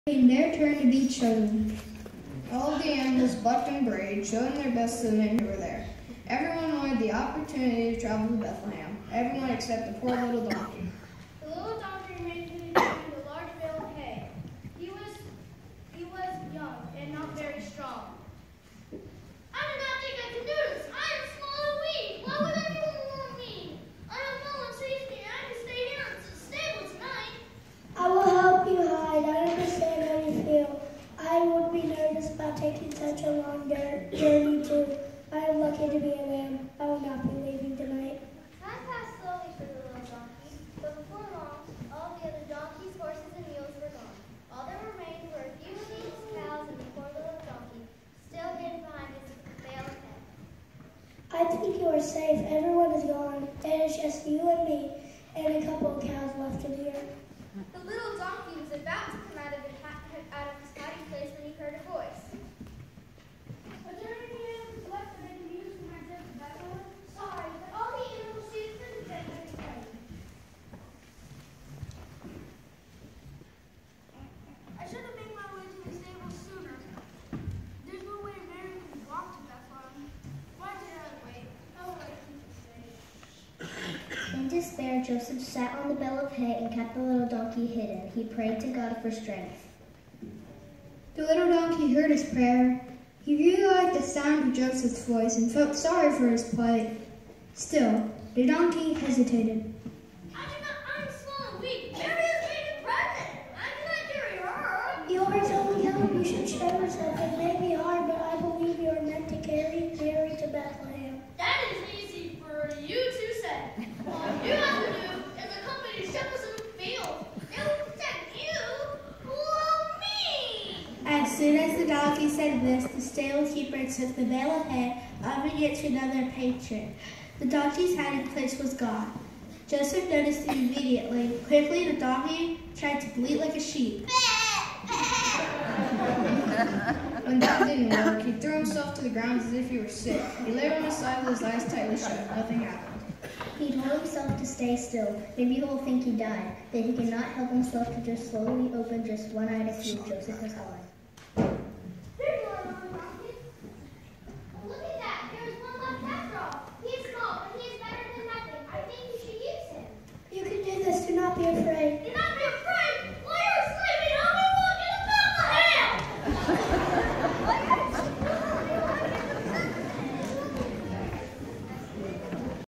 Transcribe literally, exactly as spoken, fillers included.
Came their turn to be chosen. All of the animals bucked and brayed, showing their best to the men who were there. Everyone wanted the opportunity to travel to Bethlehem. Everyone except the poor little donkey. The little donkey remained hidden behind a large bale of hay. He was, he was young and not very strong. I do not think I can do this. I am small and weak. Why would anyone want me? I have no one sees me. I can stay here in the stable tonight. I will help you hide. I understand how you feel. I would be nervous about taking such a long journey too. I am lucky to be a lamb. I will not be leaving tonight. Time passed slowly for the little donkey, but before long, all the other donkeys, horses, and mules were gone. All that remained were a few sheep, cows, and the poor little donkey, still hidden behind his bale of hay. I think you are safe. Everyone is gone. It is just you and me, and a couple of cows left in here. The little donkey was about to come out of, out of his hiding place when he heard a voice. Are there any animals left that I can use for my trip to Bethlehem? Sorry, but all the animals sheep couldn't take any place. I should have made my way to the stable sooner. There's no way Mary can walk to Bethlehem. Why did I wait? Oh, wait. In despair, Joseph sat on the bale of hay and kept the little donkey hidden. He prayed to God for strength. The little donkey heard his prayer. He realized the sound of Joseph's voice and felt sorry for his plight. Still, the donkey hesitated. I do not, I'm small and weak. Mary is made pregnant. I cannot carry her. You are telling him you should show yourself. It may be hard, but I believe you are meant to carry Mary to Bethlehem. That is easy for you to say. All you have to do is accompany shepherds in the field. They will protect you. Well, me. As soon as the donkey said this, the stable keeper took the bale of hay, offering it to another patron. The donkey's hiding place was gone. Joseph noticed it immediately. Quickly, the donkey tried to bleat like a sheep. When that didn't work, he threw himself to the ground as if he were sick. He lay on his side with his eyes tightly shut. Nothing happened. He told himself to stay still. Maybe he'll think he died. But he could not help himself to just slowly open just one eye to see if Joseph was calling.